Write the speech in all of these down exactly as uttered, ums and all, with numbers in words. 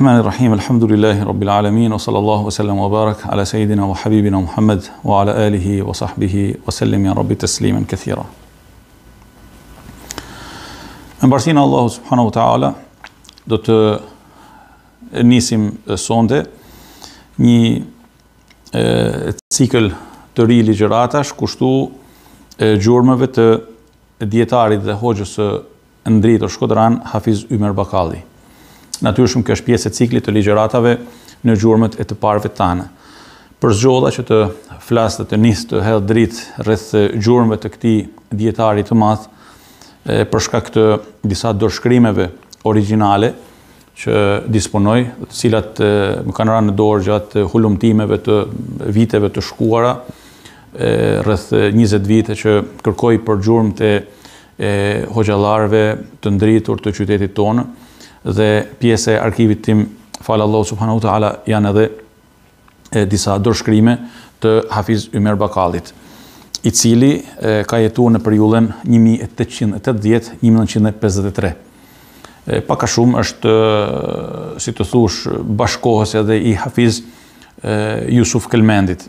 Bismillahirrahmanirrahim. Alhamdulillahi rabbil alamin wa sallallahu wa sallam wa barak ala sayyidina wa habibina Muhamed wa ala alihi wa sahbihi wa sallim ya rabbi tasliman kathira. Në mbarsinë e Allahu subhanahu wa taala do të nisim sonte një e, cikël të ri ligjëratash kushtu e, gjurmëve të dijetarit dhe hoxhës së ndritur shkodran Hafiz Ymer Bakalli. Natyrshëm kjo është pjesë e ciklit të ligjëratave në gjurmët e të parëve tanë. Për zgjolla që të flas dhe të nis të hedh dritë rreth gjurmëve të këtij dijetari të madh, për shkak të disa dorëshkrimeve origjinale që disponoj, të cilat më kanë rënë në dorë gjatë hulumtimeve të viteve të shkuara, rreth njëzet vite që kërkoj për gjurmët e hoxhallarëve të ndritur të qytetit tonë, dhe pjesë e arkivit tim, falë Allahu subhanahu wa taala, janë edhe e, disa dorëshkrime të Hafiz Ymer Bakallit, i cili e, ka jetuar në periudhën një mijë e tetëqind e tetëdhjetë deri në një mijë e nëntëqind e pesëdhjetë e tre. E, pak a shumë është, e, si të thush, bashkohës edhe i Hafiz e, Jusuf Kelmendit.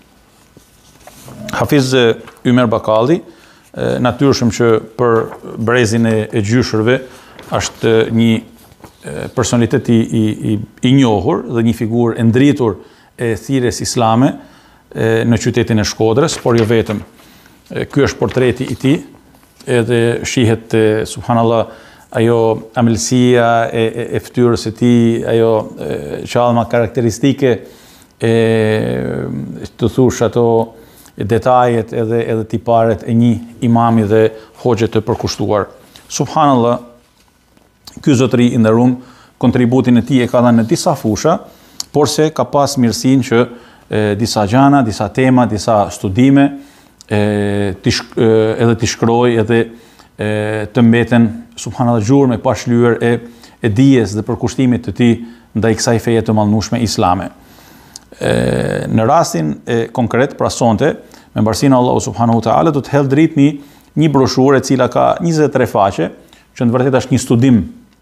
Hafiz Ymer Bakalli, e, natyrshëm që për brezin e, e gjyshërve është një personalitet i, i, i njohur dhe një figurë e ndritur e thirrjes islame e, në qytetin e Shkodrës, por jo vetëm. E, ky është portreti i tij, edhe shihet e, subhanallah ajo amëlsia e, e, e fytyrës së tij, ajo e, qallma karakteristike e të thush ato detajet edhe edhe tiparet e një imami dhe hoxhe të përkushtuar. Subhanallah, ky zotëri i nderuar, kontributin e tij e ka dhënë në disa fusha, por se ka pas mirësinë që e, disa gjana, disa tema, disa studime e, t'i shk, e, edhe t'i shkroj edhe e, të mbeten subhanallahu gjurmë e pashlyer e, e dijes dhe përkushtimit të tij ndaj kësaj feje të mallnueshme islame. E, në rastin e konkret, pra sonte, me mbarsinë e Allahu subhanahu wa taala, do të hedh dritë një, një broshurë e cila ka njëzet e tre faqe, që në vërtet është një studim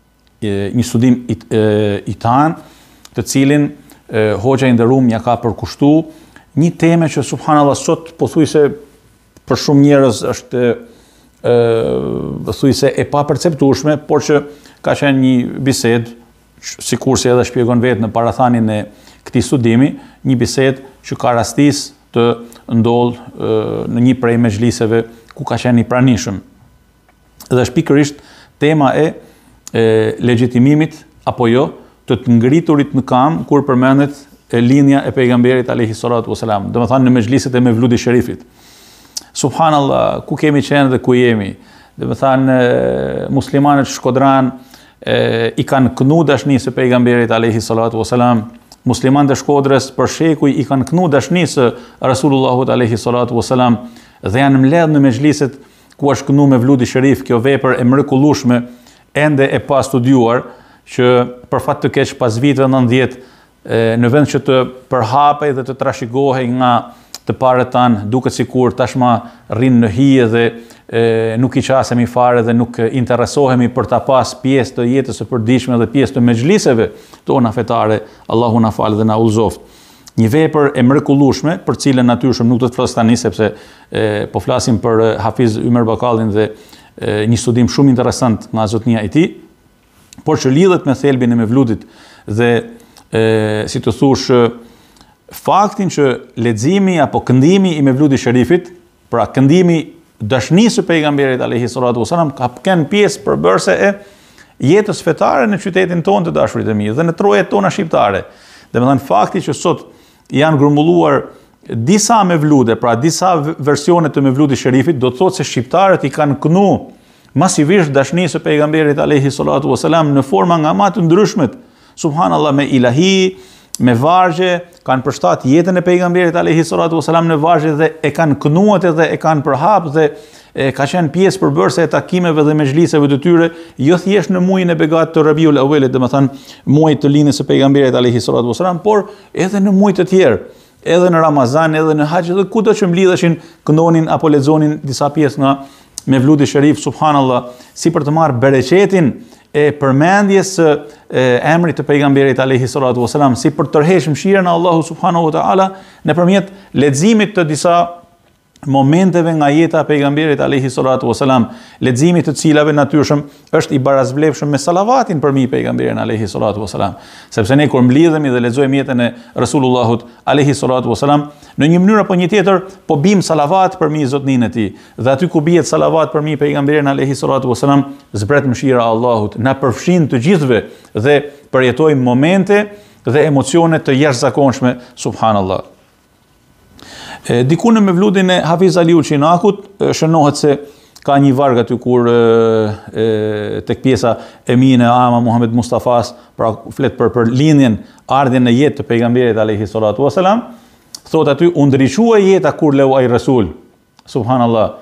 një studim i, i tanë, të cilin e, hoxha i nderuar ja ka përkushtu një teme që subhanallahu sot pothuajse për shumë njerëz është e, thuajse e paperceptueshme, por që ka qenë një bisedë, sikurse edhe shpjegon vetë në parathanin e këtij studimi, një bisedë që ka rastis të ndodh e, në një prej mexhliseve ku ka qenë i pranishëm. Dhe është pikërisht tema e e legjitimimit apo jo të të ngriturit në kam kur përmendet e linja e pejgamberit alayhi salatu wasalam, domethënë në mexhliset e Mevludi Sherifit. Subhanallah, ku kemi qenë dhe ku jemi. Domethënë muslimanët shkodran e, i kanë kënu dashnisë së pejgamberit alayhi salatu wasalam, muslimanët e Shkodrës për shekuj i kanë kënu dashnisë së Rasulullahut alayhi salatu wasalam dhe janë mbledhur në mexhliset ku është kënu Mevludi Sherif, kjo vepër e mrekullueshme ende e pa studiuar, që për fat të keq pas viteve nëntëdhjetë, në vend që të përhapej dhe të trashëgohej nga të parët tanë, duket sikur tashma rrinë në hije dhe e, nuk i qasemi fare dhe nuk interesohemi për ta pas pjesë të jetës së përditshme dhe pjesë të mexhliseve tona fetare, Allahu na falë dhe na udhëzoft. Një vepër e mrekullueshme, për cilën natyrshëm nuk do të flas tani sepse e, po flasim për Hafiz Ymer Bakallin dhe e, një studim shumë interesant nga zotnia e tij, por që lidhet me thelbin e Mevludit dhe e, si të thush faktin që leximi apo këndimi i Mevludi Sherifit, pra këndimi dashnisë së pejgamberit alayhi salatu wasalam, ka kënë pjesë përbërëse e jetës fetare në qytetin tonë të dashurit e mi dhe në trojet tona shqiptare. Domethënë fakti që sot janë grumbulluar disa mevlude, pra disa versione të Mevludi Sherifit, do të thotë se shqiptarët i kanë kënu masivisht dashnisë së pejgamberit alayhi salatu wasalam në forma nga më të ndryshmet. Subhanallahu, me ilahi, me vargje, kanë përshtat jetën e pejgamberit alayhi salatu wasalam në vargje dhe e kanë kënuar dhe e kanë përhap dhe e ka qenë pjesë përbërëse e takimeve dhe mexhliseve të tyre, jo thjesht në muajin e begat të Rabiul Awwalit, domethënë muajit të lindjes së pejgamberit alayhi salatu wasalam, por edhe në muaj të tjerë, edhe në Ramazan, edhe në Haxh, dhe kudo që mblidheshin, këndonin apo lexonin disa pjesë nga Mevludi Sherif, subhanallah, si për të marrë bereqetin e përmendjes së emrit të pejgamberit alayhi salatu wasalam, si për tërheq mëshirën e Allahu subhanahu wa taala nëpërmjet leximit të disa momenteve nga jeta e pejgamberit alayhi salatu wasalam, leximit të cilave natyrshëm është i barazvlefshëm me salavatin për mi pejgamberin alayhi salatu wasalam, sepse ne kur mblidhemi dhe lexojmë jetën e Rasulullahut alayhi salatu wasalam, në një mënyrë apo një tjetër po bim salavat për mi zotnin e tij, dhe aty ku bihet salavat për mi pejgamberin alayhi salatu wasalam, zbret mëshira e Allahut, na përfshin të gjithëve dhe përjetojmë momente dhe emocione të jashtëzakonshme, subhanallahu. Diku në Mevludin e Hafiz Aliu Çinakut shënohet se ka një varg aty kur tek pjesa e mine Ama Muhamed Mustafas, pra flet për për lindjen, ardhjen në jetë të pejgamberit alayhi salatu wasalam, thot aty u ndriçua jeta kur leu ai Rasul, subhanallah.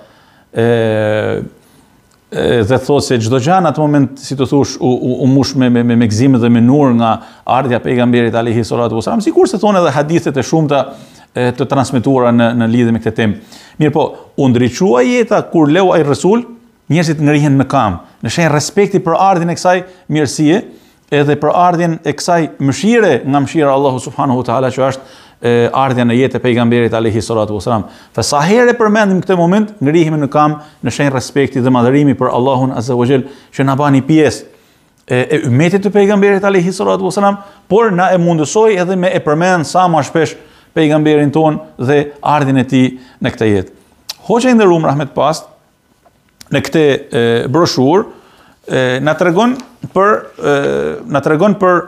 ë dhe thot se çdo gjë në atë moment, si të thush, u, u, u mush me me me gëzim dhe me nur nga ardhja e pejgamberit alayhi salatu wasalam, sikur se thonë edhe hadithet e shumta të transmetuara në në lidhje me këtë temë. Mirë po, u ndriçua jeta kur leu ai Rasul, njerëzit ngrihen në kam, në shenjë respekti për ardhin e kësaj mirësie, edhe për ardhin e kësaj mëshire nga mëshira e Allahu subhanahu wa taala, që është ardhja në jetë e pejgamberit alayhi salatu wasalam. Fa sa herë përmendim këtë moment, ngrihemi në kam në shenjë respekti dhe madhërimi për Allahun azza wa jall, që na bani pjesë e, e ummetit të pejgamberit alayhi salatu wasalam, por na e mundësoi edhe me e përmend sa më shpesh pejgamberin ton dhe ardhin e tij në këtë jetë. Hoxha i nderuar Rahmet Past në këtë broshurë na tregon për e, na tregon për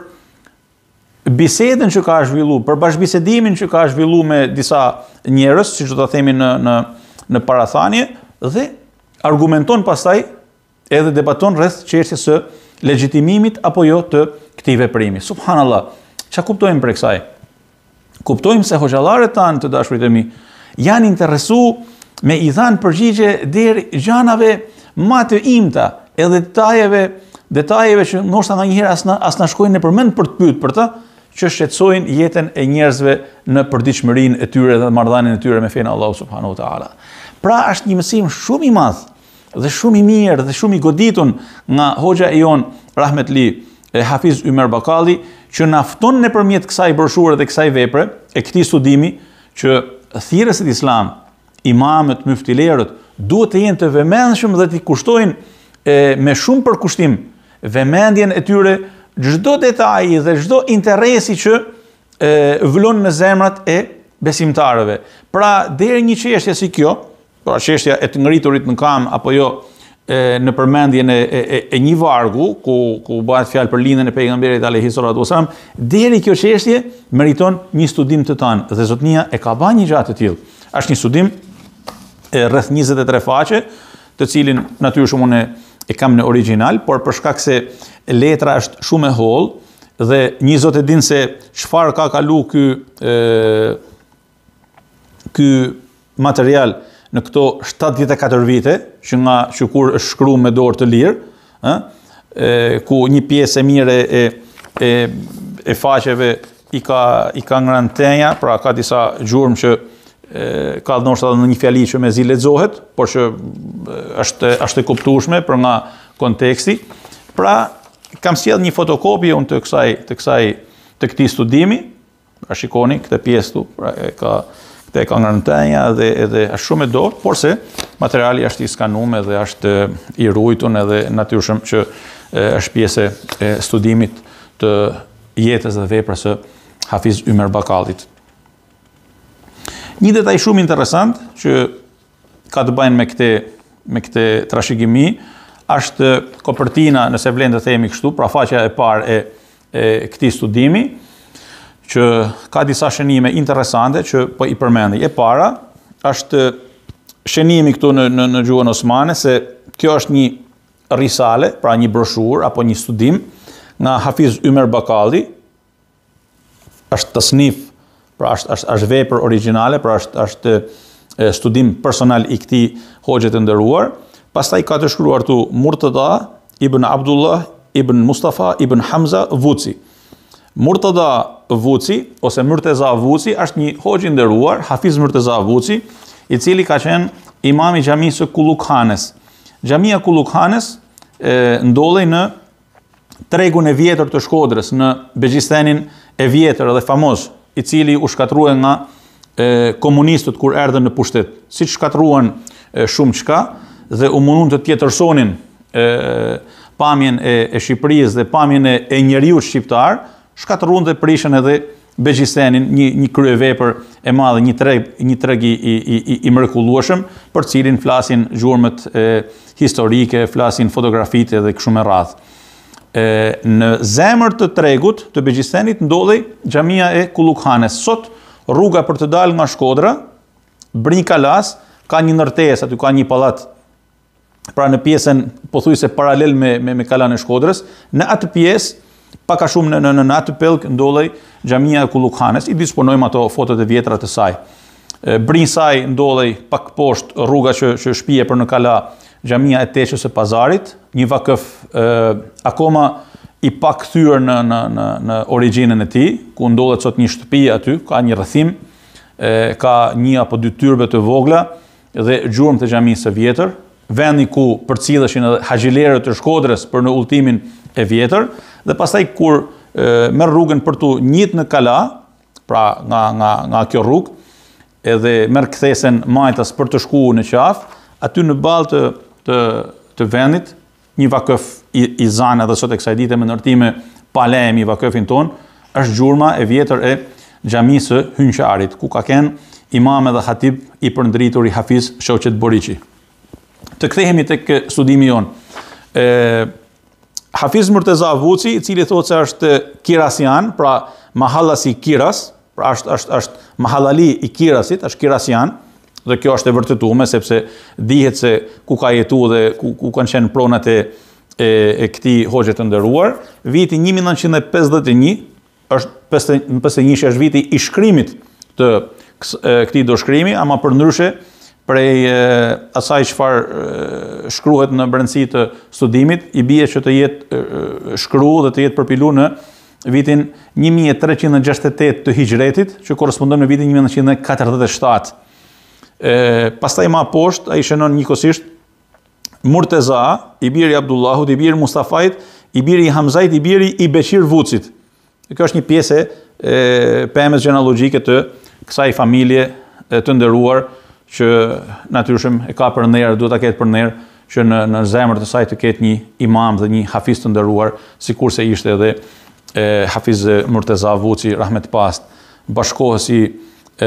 bisedën që ka zhvilluar, për bashkëbisedimin që ka zhvilluar me disa njerëz, siç do ta themi në në në parathanie, dhe argumenton pastaj edhe debaton rreth çështjes së legjitimimit apo jo të këtij veprimi. Subhanallah. Ç'a kuptojmë për kësaj? Kuptojmë se hoxhallarët tanë, të dashurit e mi, janë interesu me i dhanë përgjigje deri gjanave ma të imta, edhe detajeve, detajeve që ndoshta ndonjëherë as na as na shkojnë në përmend për të pyet për të, që shqetësojnë jetën e njerëzve në përditshmërinë e tyre dhe marrëdhënien e tyre me fenë Allahu subhanahu wa taala. Pra është një mësim shumë i madh dhe shumë i mirë dhe shumë i goditur nga hoxha e jon rahmetli Hafiz Ymer Bakalli, që na fton nëpërmjet kësaj broshure dhe kësaj vepre, e këtij studimi, që thirrësit islam, imamët, myftilerët, duhet të jenë të vëmendshëm dhe të kushtojnë e, me shumë përkushtim vëmendjen e tyre çdo detaj dhe çdo interesi që e, vlon në zemrat e besimtarëve. Pra, deri një çështje si kjo, pra çështja e të ngriturit në kam apo jo, e, në përmendjen e, e, e një vargu ku ku bëhet fjalë për lindjen e pejgamberit alayhi salatu wasalam, deri kjo çështje meriton një studim të tan, dhe zotnia e ka bërë një gjatë të tillë. Është një studim e rreth njëzet e tre faqe, të cilin natyrisht unë e kam në original, por për shkak se letra është shumë e hollë dhe një zot e din se çfarë ka kalu ky ë ky material në këto shtatëdhjetë e katër vite, që nga që kur është shkruar me dorë të lirë, ë, ku një pjesë e mirë e e e faqeve i ka i ka ngrënë tenja, pra ka disa gjurmë që e, ka ndoshta në një fjali që mezi lexohet, por që është është e kuptueshme për nga konteksti. Pra kam sjell një fotokopje unë të kësaj të kësaj të këtij studimi. Pra shikoni këtë pjesë këtu, pra e ka Te ka ngrënë tenja dhe edhe është shumë e dorë, por se materiali është i skanuar dhe është i ruajtur edhe natyrshëm që është pjesë e studimit të jetës dhe veprës së Hafiz Ymer Bakallit. Një detaj shumë interesant që ka të bëjë me këtë me këtë trashëgimi është kopertina, nëse vlen të themi kështu, pra faqja e parë e, e këtij studimi, që ka disa shënime interesante që po i përmendi. E para është shënimi këtu në në, në gjuhën osmane se kjo është një risale, pra një broshurë apo një studim nga Hafiz Ymer Bakalli. Është tasnif, pra është është, është vepër origjinale, pra është është studim personal i këtij hoxhe të nderuar. Pastaj ka të shkruar tu Murtada ibn Abdullah ibn Mustafa ibn Hamza Vuci. Murtada Vuci ose Murteza Vuci është një hoxh i nderuar, Hafiz Murteza Vuci, i cili ka qenë imam i xhamisë së Kullukhanes. Xhamia Kullukhanes ndodhej në tregun e vjetër të Shkodrës në Begjistenin e vjetër dhe famoz, i cili u shkatrua nga e, komunistët kur erdhën në pushtet, si shkatruan e, shumë çka dhe u mundun të tjetërsonin e, pamjen e, e Shqipërisë dhe pamjen e, e njeriut shqiptar, shkatruan dhe prishën edhe Begjistenin, një, një kryevepër e madhe, një treg, një treg i, i, i, i mrekullueshëm, për cilin flasin gjurmët e, historike, flasin fotografitë dhe kështu me radhë. E, në zemër të tregut të Begjistenit ndodhej xhamia e Kullukhanes. Sot rruga për të dalë nga Shkodra, Brinj Kalas, ka një ndërtesë, aty ka një pallat, pra në pjesën pothuajse paralel me, me, me kalan e Shkodrës, në atë pjesë pak a shumë në, në, në atë pellk ndodhej xhamia e Kullukhanes, i disponojmë ato fotot e vjetra të saj. Brinj saj ndodhej pak poshtë rruga që, që shpije për në kala, xhamia e Teqës së Pazarit, një vakëf e, akoma i pak kthyer në, në, në, në origjinën e tij, ku ndodhet sot një shtëpi aty, ka një rrethim, e, ka një apo dy tyrbe të vogla dhe gjurmë të xhamisë së vjetër, vendi ku përcilleshin edhe haxhilerët të Shkodrës për në udhtimin e vjetër, dhe pastaj kur e, merr rrugën për tu njit në kala, pra nga, nga, nga kjo rrugë, edhe merr kthesen majtas për të shkuar në qafë, aty në balë të, të, të vendit, një vakëf i, i zanë edhe sot e kësaj dite me ndërtime pa lejmë i vakëfin ton, është gjurma e vjetër e xhamisë së Hynqarit, ku ka kenë imam edhe hatib i përndritur i Hafiz Shoqet Boriqi. Të kthehemi tek studimi jon. E, Hafiz Murteza Vuci, i cili thotë se është kirasian, pra mahallasi Kiras, pra është, është, është mahallali i Kirasit, është kirasian, dhe kjo është e vërtetuar, sepse dihet se ku ka jetuar dhe ku, ku kanë qenë pronat e, e, e këtij hoxhe të nderuar. Viti një mijë nëntëqind e pesëdhjetë e një, është pesëdhjetë e një është viti i shkrimit të këtij doshkrimi, ama përndryshe prej e, asaj çfarë shkruhet në brendësi të studimit, i bie që të jetë e, shkruar dhe të jetë përpiluar në vitin një mijë e treqind e gjashtëdhjetë e tetë të Hijretit, që korrespondon në vitin një mijë e nëntëqind e katërdhjetë e shtatë. E, pastaj më poshtë ai shënon njëkohësisht Murteza, i biri i Abdullahut, i biri i Mustafait, i biri i Hamzait, i biri i Beqir Vucit. Kjo është një pjesë e pemës gjenealogjike të kësaj familje e, të nderuar, që natyrisht e ka për nder, duhet ta ketë për nder që në në zemër të saj të ketë një imam dhe një hafiz të nderuar, sikurse ishte edhe e, Hafiz Murteza Vuci rahmet past, bashkohësi e,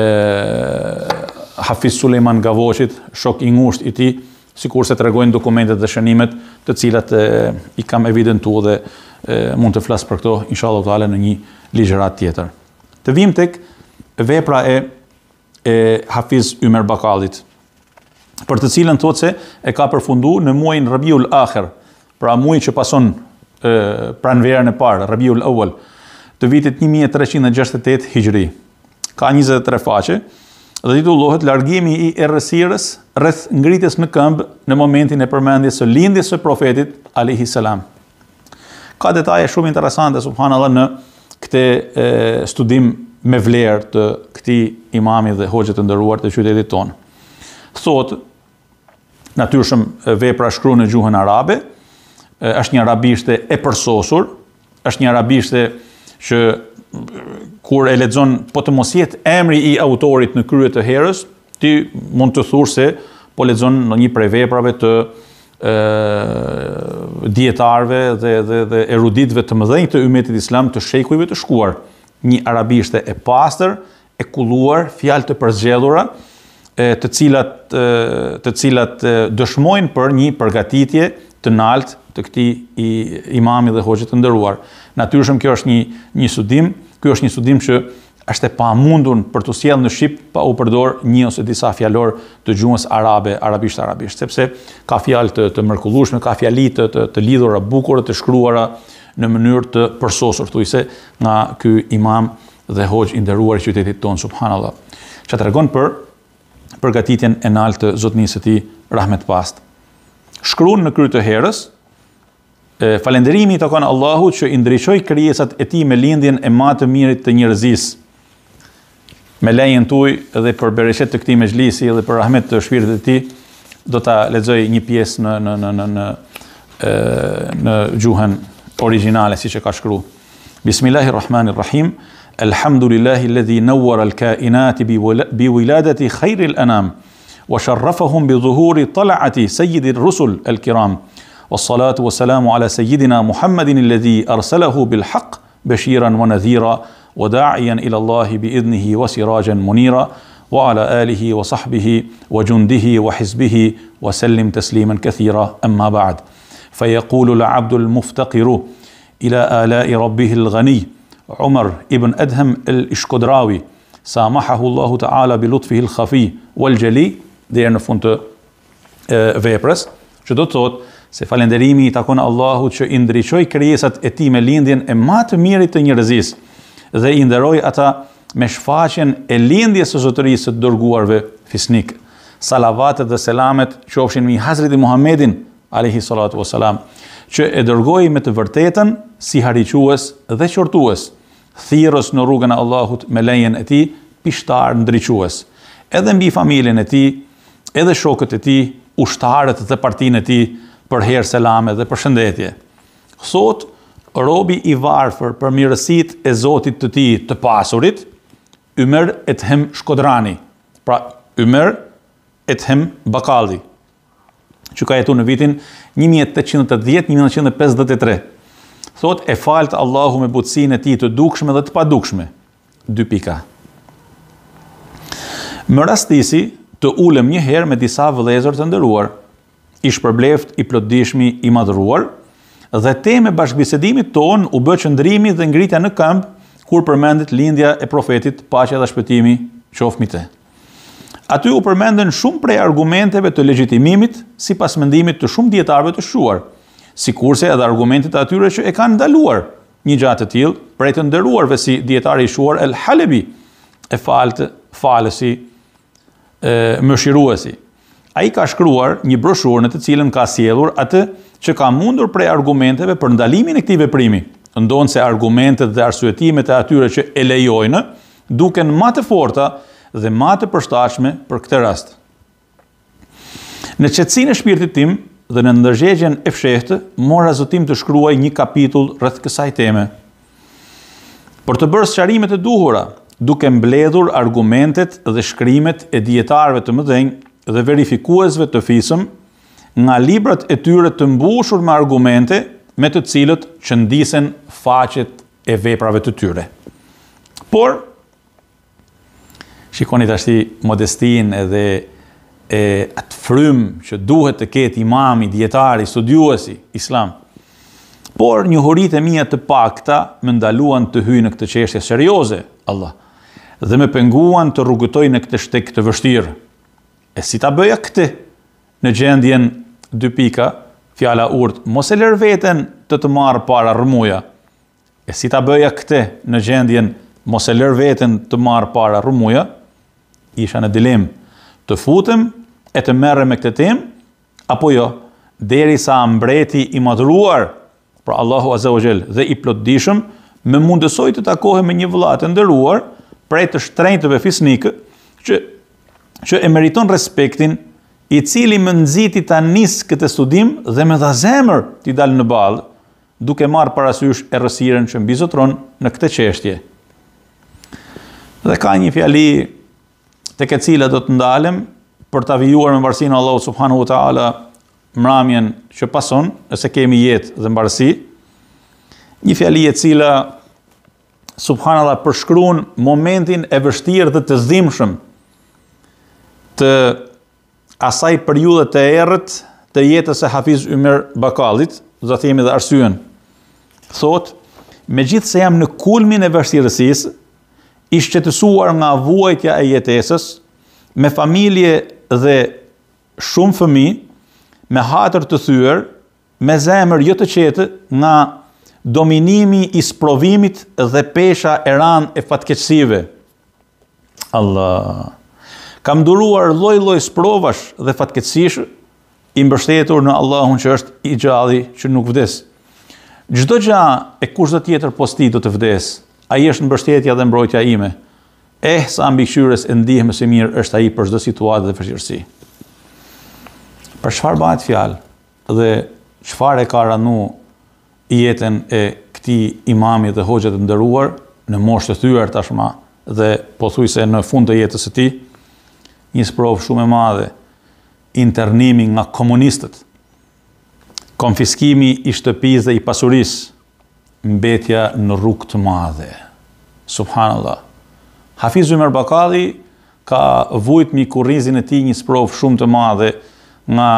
Hafiz Sulejman Gavoqit, shok i ngushtë i tij, sikurse tregojnë dokumentet dhe shënimet, të cilat e, i kam evidentuar dhe e, mund të flas për këto inshallah taala në një ligjërat tjetër. Të vim tek vepra e e Hafiz Ymer Bakallit, për të cilën thotë se e ka përfunduar në muajin Rabiul Akhir, pra muaji që pason e, pranverën e parë, Rabiul Awwal, të vitit një mijë e treqind e gjashtëdhjetë e tetë Hijri. Ka njëzet e tre faqe dhe titullohet Largimi i errësirës rreth ngritjes në këmbë në momentin e përmendjes së lindjes së profetit alayhi salam. Ka detaje shumë interesante subhanallahu në këtë e, studim me vlerë të këtij imami dhe hoxhe të nderuar të qytetit tonë. Thotë, natyrisht vepra shkruar në gjuhën arabe, është një arabishte e përsosur, është një arabishte që kur e lexon po të mos jetë emri i autorit në krye të herës, ti mund të thuash se po lexon në një prej veprave të e, dijetarëve dhe, dhe, dhe eruditëve të mëdhenj të ummetit islam, të shejkujve të shkuar. Një arabishte e pastër, e kulluar, fjalë të përzgjedhura, të cilat të cilat dëshmojnë për një përgatitje të lartë të këtij i imamit dhe hoxhit të nderuar. Natyrisht kjo është një një studim, ky është një studim që është e pamundur për të sjellë në shqip pa u përdor një ose disa fjalor të gjuhës arabe, arabisht arabisht, sepse ka fjalë të, të mrekullueshme, ka fjali të, të, të lidhura bukur, të shkruara në mënyrë të përsosur, thuajse nga ky imam dhe hoxh i nderuar i qytetit ton, subhanallahu. Çfarë tregon për përgatitjen e lartë të zotnisë së tij rahmet past. Shkruan në krye të herës, falënderimi i takon Allahut që i ndriçoi krijesat e tij me lindjen e më të mirit të njerëzisë. Me lejen tuaj dhe për bereqet të këtij mexhlisi dhe për rahmet të shpirtit të tij, do ta lexoj një pjesë në në në në në, në gjuhën origjinale siç e ka shkruar. Bismillahirrahmanirrahim. Alhamdulillahi alladhi nawwara al-kainati bi wiladati khairil anam wa sharrafahum bi dhuhuri tal'ati sayyidir rusul al-kiram. والصلاة والسلام على سيدنا محمد الذي أرسله بالحق بشيرا ونذيرا وداعيا إلى الله بإذنه وسراجا منيرا وعلى آله وصحبه وجنده وحزبه وسلم تسليما كثيرا أما بعد فيقول العبد المفتقر إلى آلاء ربه الغني عمر ابن أدهم الإشكدراوي سامحه الله تعالى بلطفه الخفي والجلي deri në fund të veprës, që do të thotë se falënderimi i takon Allahut që i ndriçoi krijesat e tij me lindjen e më të mirit të njerëzisë dhe i nderoi ata me shfaqjen e lindjes së zotërisë së dërguarve fisnik. Salavatet dhe selamet qofshin mbi Hazreti Muhamedin alayhi salatu wassalam, që e dërgoi me të vërtetën si hariques dhe qortues, thirrës në rrugën e Allahut me lejen e tij, pishtar ndriçues, edhe mbi familjen e tij, edhe shokët e tij, ushtarët dhe partinë e tij, për herë selame dhe përshëndetje. Thot, robi i varfër për mirësitë e Zotit të tij të pasurit, Ymer Shkodrani, pra Ymer Bakalli, që ka jetuar në vitin një mijë e tetëqind e tetëdhjetë një mijë e nëntëqind e pesëdhjetë e tre. Thot, e falt Allahu me butësinë e tij të dukshme dhe të padukshme. Dy pika. Më rastisi të ulem një herë me disa vëllezër të nderuar, i shpërbleft, i plotdishmi, i madhruar, dhe teme bashkëbisedimit ton u bë qëndrimi dhe ngritja në këmbë kur përmendet lindja e profetit, paqja dhe shpëtimi qoftë mbi të. Aty u përmenden shumë prej argumenteve të legjitimimit sipas mendimit të shumë dietarëve të shkuar, sikurse edhe argumentet e atyre që e kanë ndaluar një gjatë të tillë prej të nderuarve si dietari i shkuar El Halebi, e faltë, falësi, e mëshiruesi. Ai ka shkruar një broshurë në të cilën ka sjellur atë që ka mundur prej argumenteve për ndalimin e këtij veprimi, ndonë se argumentet dhe arsyetimet e atyre që e lejojnë duken më të forta dhe më të përshtatshme për këtë rast. Në qetësinë e shpirtit tim dhe në ndërgjegjen e fshehtë, mora zotim të shkruaj një kapitull rreth kësaj teme, për të bërë sqarimet e duhura, duke mbledhur argumentet dhe shkrimet e dietarëve të mëdhenj dhe verifikuesve të fisëm nga librat e tyre të mbushur me argumente me të cilët qëndisen faqet e veprave të tyre. Por, shikoni tashti modestinë edhe e atë frymë që duhet të ketë imami, dietari, studiuesi islam. Por njohuritë e mia të pakta më ndaluan të hyj në këtë çështje serioze, Allah, dhe më penguan të rrugëtoj në këtë shtek të vështirë. E si ta bëja këtë në gjendjen dy pika, fjala urt, mos e lër veten të të marrë para rrëmuja. E si ta bëja këtë në gjendjen mos e lër veten të marrë para rrëmuja, isha në dilemë, të futem e të merrem me këtë temë, apo jo, derisa mbreti i madhruar, pra Allahu Azza wa Jall dhe i plotdishëm, më mundësoj të takohem me një vëlla të nderuar prej të shtrenjtëve fisnikë, që që e meriton respektin, i cili më nxiti ta nis këtë studim dhe më dha zemër t'i dalë në ballë, duke marrë parasysh errësirën që mbizotron në këtë çështje. Dhe ka një fjali tek e cila do të ndalem për ta vijuar me mbarsinë e Allahut subhanahu wa taala mramjen që pason, nëse kemi jetë dhe mbarsi, një fjali e cila subhanallahu përshkruan momentin e vështirë dhe të dhimbshëm të asaj periudhe të errët të jetës së Hafiz Ymer Bakallit, do të themi dhe arsyen. Thot, megjithse jam në kulmin e vështirësisë, i shqetësuar nga vuajtja e jetesës, me familje dhe shumë fëmijë, me hatër të thyer, me zemër jo të qetë nga dominimi i sprovimit dhe pesha e ranë e fatkeqësive. Allah. Kam duruar lloj-lloj sprovash dhe fatkeqësish, i mbështetur në Allahun që është i gjalli që nuk vdes. Çdo gjë e kushdo tjetër posti do të vdes. Ai është mbështetja dhe mbrojtja ime. Eh, sa mbikëqyrës e ndihmës së mirë është ai për çdo situatë dhe vështirësi. Për çfarë bëhet fjalë dhe çfarë e ka ranu jetën e këtij imami dhe hoxhët të nderuar në moshë të thyer tashmë dhe pothuajse në fund të jetës së tij, një sprovë shumë e madhe, internimi nga komunistët, konfiskimi i shtëpisë dhe i pasurisë, mbetja në rrugë të madhe. Subhanallah. Hafiz Ymer Bakalli ka vujt mi kurrizin e tij një sprovë shumë të madhe nga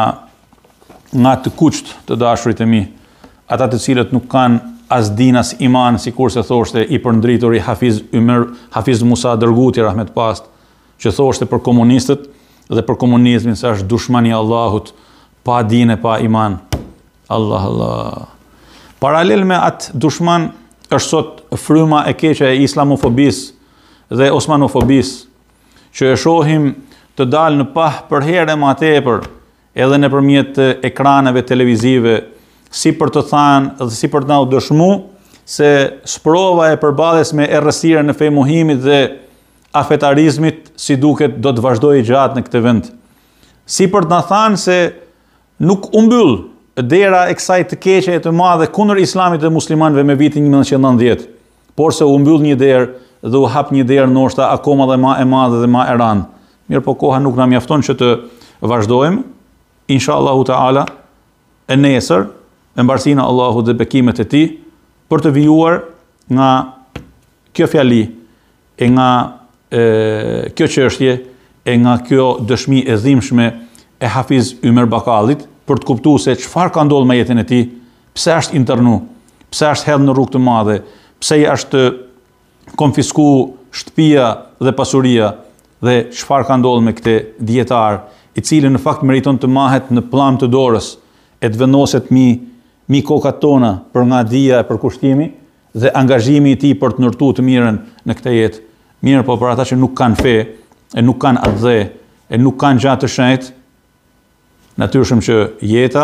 nga të kuqt të dashurit e mi, ata të cilët nuk kanë as din as iman, sikur se thoshte i përndrituri Hafiz Ymer, Hafiz Musa Dërguti rahmet past, që thoshte për komunistët dhe për komunizmin se është dushmani i Allahut, pa dine, pa iman. Allah Allah. Paralel me atë dushman është sot fryma e keqe e islamofobisë dhe osmanofobisë, që e shohim të dalë në pah për herë më tepër, edhe nëpërmjet ekraneve televizive, si për të thënë dhe si për të na u dëshmu se sprova e përballjes me errësirën e femuhimit dhe afetarizmit si duket do të vazhdojë gjatë në këtë vend. Si për të na thënë se nuk u mbyll dera e kësaj të keqe e të madhe kundër islamit dhe muslimanëve me vitin një mijë nëntëqind e nëntëdhjetë, por se u mbyll një derë dhe u hap një derë ndoshta akoma dhe më e madhe dhe më e rëndë. Mirë, po koha nuk na mjafton që të vazhdojmë. Inshallahu Taala e nesër, me mbarsinë e Allahut dhe bekimet e tij, për të vijuar nga kjo fjali, e nga e, kjo çështje, e nga kjo dëshmi e dhimbshme e Hafiz Ymer Bakallit, për të kuptuar se çfarë ka ndodhur me jetën e tij, pse është internu, pse është hedhur në rrugë të madhe, pse i është konfiskuar shtëpia dhe pasuria, dhe çfarë ka ndodhur me këtë dietar, i cili në fakt meriton të mahet në pllam të dorës, e të vendoset mi mi kokat tona për nga dia e përkushtimi dhe angazhimi i tij për të ndërtuar të mirën në këtë jetë. Mirë, po për ata që nuk kanë fe, e nuk kanë atë dhe, e nuk kanë gjatë të shenjtë, natyrshëm që jeta,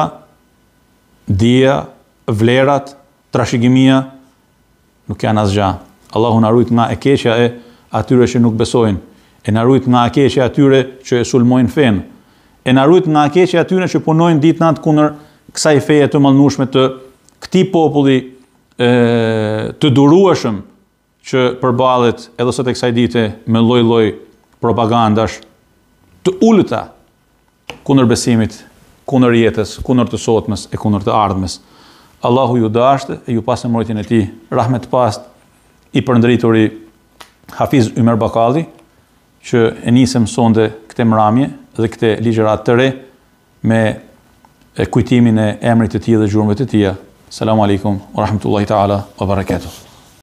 dia, vlerat, trashëgimia nuk janë asgjë. Allahu na ruajt nga e keqja e atyre që nuk besojnë, e na ruajt nga e keqja e atyre që e sulmojnë fenë, e na ruajt nga e keqja e atyre që punojnë ditë natë kundër kësaj feje të mallnueshme të këtij populli e, të durueshëm që përballet edhe sot e kësaj dite me lloj-lloj propagandash të ulëta kundër besimit, kundër jetës, kundër të sotmes e kundër të ardhmes. Allahu ju dashte e ju pasë mbrojtjen e tij, rahmet past i përndrituri Hafiz Ymer Bakalli, që e nisëm sonde këtë mramje dhe këtë ligjërat të re me kujtimin e emrit të tij dhe gjurmëve të tija. Selamu alaikum wa rahmatullahi ta'ala wa barakatuh.